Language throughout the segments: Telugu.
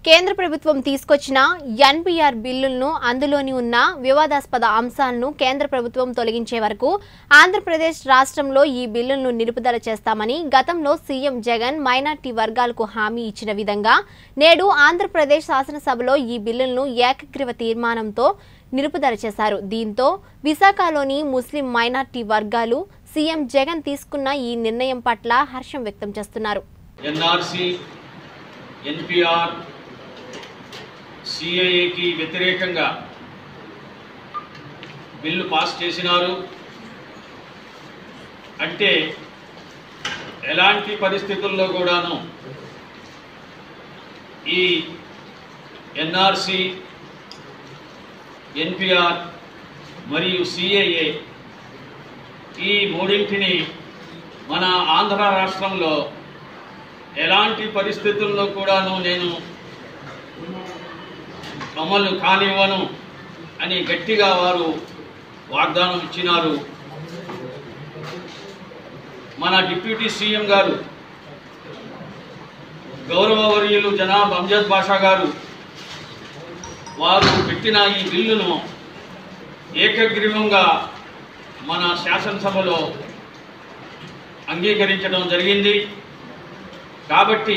కేంద్ర ప్రభుత్వం తీసుకొచ్చిన ఎన్‌పిఆర్ బిల్లులను అందులోని ఉన్న వివాదాస్పద అంశాలను కేంద్ర ప్రభుత్వం తొలగించే వరకు ఆంధ్రప్రదేశ్ రాష్ట్రంలో ఈ బిల్లులను నిలుపుదల చేస్తామని గతంలో సీఎం జగన్ మైనార్టీ వర్గాలకు హామీ ఇచ్చిన విధంగా నేడు ఆంధ్రప్రదేశ్ శాసనసభలో ఈ బిల్లులను ఏకగ్రీవ తీర్మానంతో నిలుపుదల చేశారు. దీంతో విశాఖలోని ముస్లిం మైనార్టీ వర్గాలు సీఎం జగన్ తీసుకున్న ఈ నిర్ణయం పట్ల హర్షం వ్యక్తం చేస్తున్నారు. ఎన్‌పిఆర్ సిఏఏకి వ్యతిరేకంగా బిల్లు పాస్ చేసినారు అంటే ఎలాంటి పరిస్థితుల్లో కూడాను ఈ ఎన్ఆర్సి, ఎన్‌పిఆర్ మరియు సిఏఏ ఈ మూడింటిని మన ఆంధ్ర రాష్ట్రంలో ఎలాంటి పరిస్థితుల్లో కూడాను నేను అమలు కానివ్వను అని గట్టిగా వారు వాగ్దానం ఇచ్చినారు. మన డిప్యూటీ సీఎం గారు గౌరవవర్యులు జనాబ్ అమ్జద్ బాషా గారు వారు పెట్టిన ఈ బిల్లును ఏకగ్రీవంగా మన శాసనసభలో అంగీకరించడం జరిగింది. కాబట్టి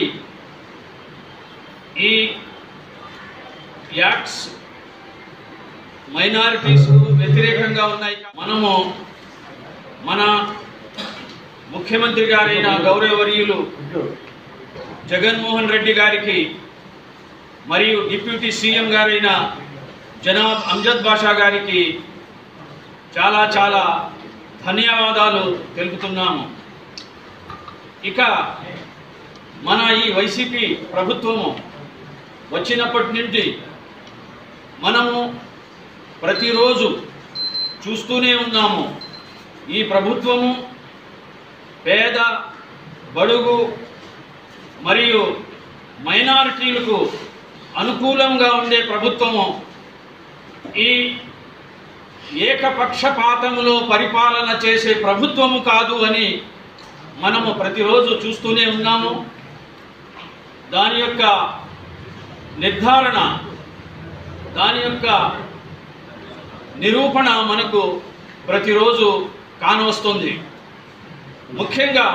ఈ యాక్ట్స్ మైనారిటీస్ వ్యతిరేకంగా ఉన్నాయి. మనము మన ముఖ్యమంత్రి గారైన గౌరవవర్యులు జగన్మోహన్ రెడ్డి గారికి మరియు డిప్యూటీ సీఎం గారైన జనాబ్ అమ్జద్ బాషా గారికి చాలా చాలా ధన్యవాదాలు తెలుపుతున్నాము. ఇక మన ఈ వైసీపీ ప్రభుత్వము వచ్చినప్పటి నుండి మనము ప్రతిరోజు చూస్తూనే ఉన్నాము. ఈ ప్రభుత్వము పేద, బడుగు మరియు మైనారిటీలకు అనుకూలంగా ఉండే ప్రభుత్వము ఈ ఏకపక్షపాతములో పరిపాలన చేసే ప్రభుత్వము కాదు అని మనము ప్రతిరోజు చూస్తూనే ఉన్నాము. దాని యొక్క నిర్ధారణ, దాని యొక్క నిరూపణ మనకు ప్రతిరోజు కానవస్తుంది. ముఖ్యంగా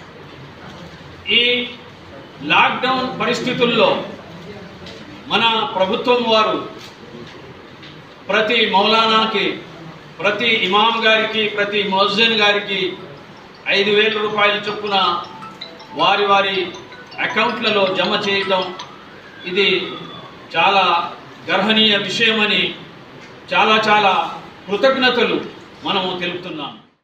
ఈ లాక్డౌన్ పరిస్థితుల్లో మన ప్రభుత్వం వారు ప్రతి మౌలానాకి, ప్రతి ఇమాం గారికి, ప్రతి ముఅజ్జిన్ గారికి 5,000 రూపాయల చొప్పున వారి వారి అకౌంట్లలో జమ చేయటం ఇది చాలా గర్హనీయ విషయమని చాలా చాలా కృతజ్ఞతలు మనము తెలుపుతున్నాము.